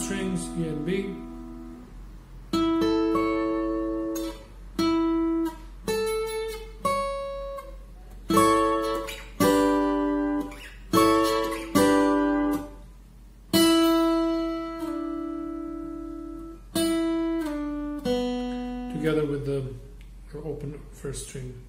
strings, E and B. Together with the open first string.